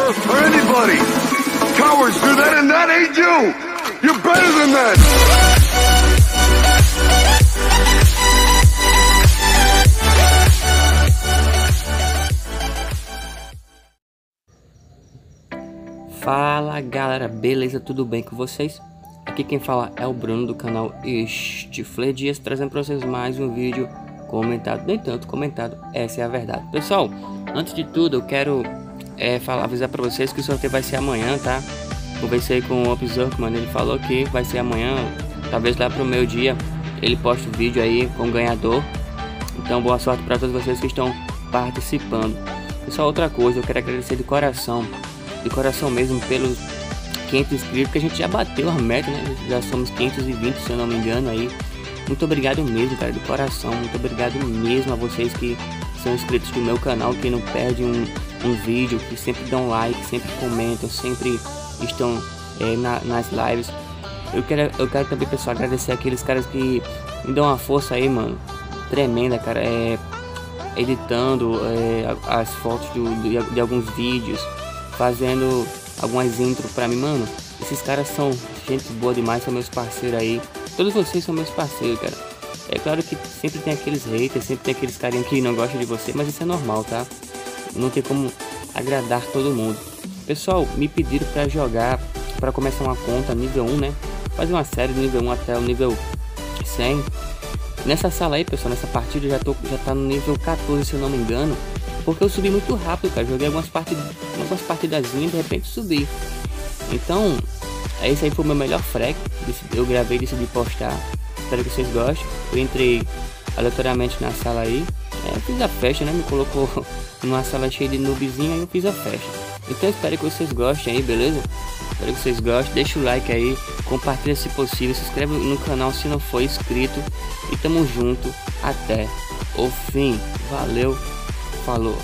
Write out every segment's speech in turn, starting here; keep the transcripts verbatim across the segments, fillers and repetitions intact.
or anybody. Cowards do that and that ain't you. You're better than that. Fala galera, beleza? Tudo bem com vocês? Aqui quem fala é o Bruno do canal Stifler Dias, trazendo para vocês mais um vídeo comentado, nem tanto comentado, essa é a verdade. Pessoal, antes de tudo eu quero é, falar, avisar para vocês que o sorteio vai ser amanhã, tá? Conversei com o Observer, mano, ele falou que vai ser amanhã, talvez lá pro meio dia ele poste o vídeo aí com o ganhador. Então boa sorte para todos vocês que estão participando. Pessoal, outra coisa, eu quero agradecer de coração de coração mesmo pelos quinhentos inscritos, que a gente já bateu a meta, né? Já somos quinhentos e vinte, se eu não me engano aí. Muito obrigado mesmo, cara, de coração. Muito obrigado mesmo a vocês que são inscritos do meu canal, que não perdem um, um vídeo, que sempre dão like, sempre comentam, sempre estão é, na, nas lives. Eu quero, eu quero também, pessoal, agradecer aqueles caras que me dão uma força aí, mano, tremenda, cara, é, editando é, as fotos do, de, de alguns vídeos, fazendo algumas intro pra mim, mano. Esses caras são gente boa demais, são meus parceiros aí. Todos vocês são meus parceiros, cara. É claro que sempre tem aqueles haters, sempre tem aqueles carinhos que não gostam de você, mas isso é normal, tá? Não tem como agradar todo mundo. Pessoal, me pediram pra jogar, pra começar uma conta nível um, né? Fazer uma série do nível um até o nível cem. Nessa sala aí, pessoal, nessa partida eu já, tô, já tá no nível quatorze, se eu não me engano. Porque eu subi muito rápido, cara. Joguei algumas partidas, algumas partidazinhas e de repente subi. Então, esse aí foi o meu melhor frag. Eu gravei e decidi postar. Espero que vocês gostem. Eu entrei aleatoriamente na sala aí. É, fiz a festa, né? Me colocou numa sala cheia de noobzinho, aí eu fiz a festa. Então espero que vocês gostem aí, beleza? Espero que vocês gostem. Deixa o like aí. Compartilha se possível. Se inscreve no canal se não for inscrito. E tamo junto até o fim. Valeu. Falou.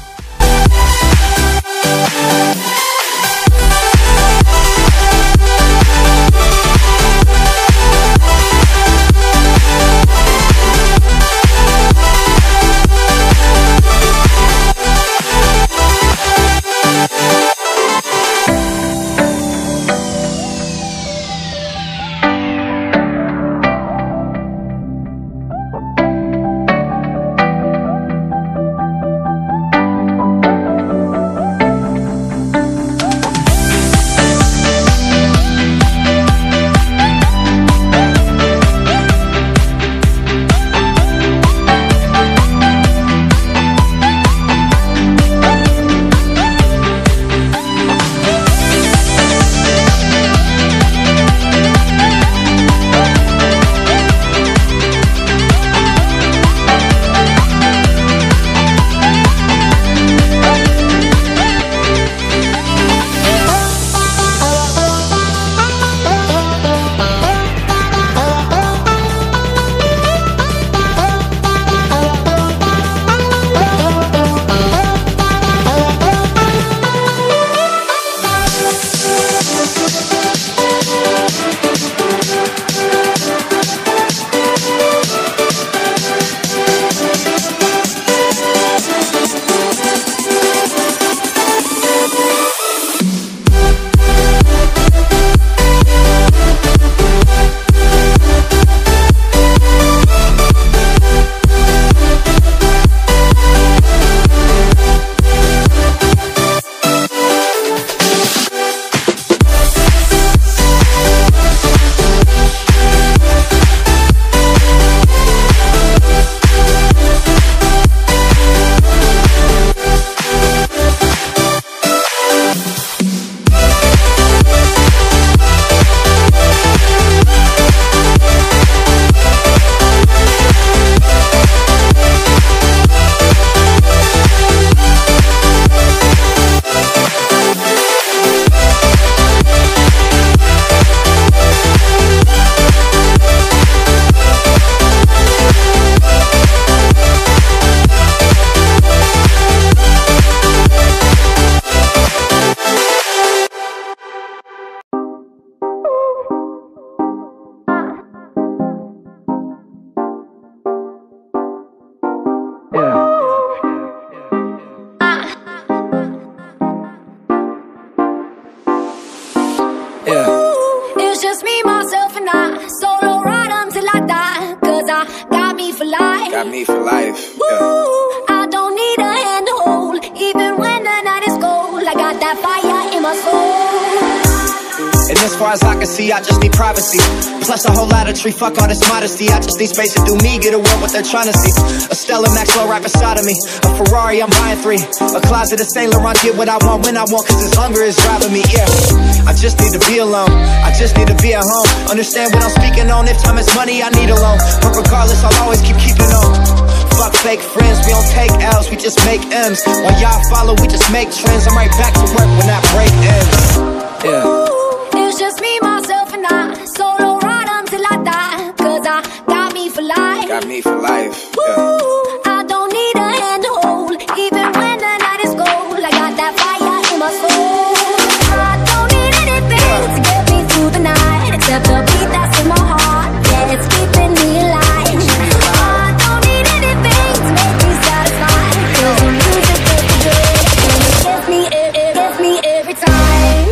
life. Got me for life. Yeah. I don't need a hand to hold, even when the night is cold. I got that fire in my soul. And as far as I can see, I just need privacy. Plus a whole lot of tree, fuck all this modesty. I just need space to do me, get away what they're trying to see. A Stella Maxwell right beside of me. A Ferrari, I'm buying three. A closet of Saint Laurent, get what I want when I want, cause this hunger is driving me, yeah. I just need to be alone, I just need to be at home. Understand what I'm speaking on, if time is money, I need a loan. But regardless, I'll always keep keeping on. Fuck fake friends, we don't take L's, we just make M's. While y'all follow, we just make trends. I'm right back to work when that break ends. Yeah. It's just me, myself, and I. Solo ride until I die. Cause I got me for life. Got me for life. Yeah. Ooh, I don't need a hand to hold, even when the night is cold. I got that fire in my soul. I don't need anything to get me through the night, except the beat that's in my heart. Yeah, it's keeping me alive. I don't need anything to make me satisfied, cause the music is good, and it gets me, it, it gets me every time.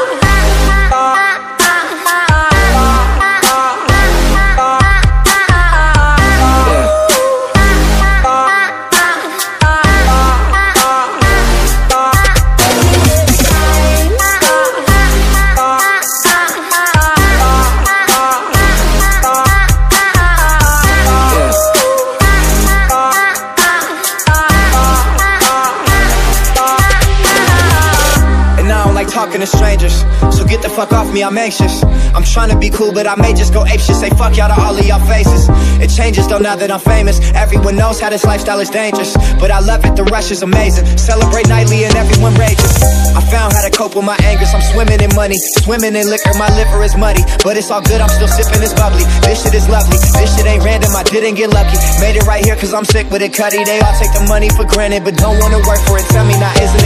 Talking to strangers, so get the fuck off me, I'm anxious. I'm trying to be cool, but I may just go apeshit. Say fuck y'all to all of y'all faces. It changes though now that I'm famous. Everyone knows how this lifestyle is dangerous, but I love it, the rush is amazing. Celebrate nightly and everyone rages. I found how to cope with my anger, so I'm swimming in money, swimming in liquor, my liver is muddy. But it's all good, I'm still sipping this bubbly. This shit is lovely, this shit ain't random, I didn't get lucky. Made it right here cause I'm sick with it, cutty. They all take the money for granted, but don't wanna work for it. Tell me now, is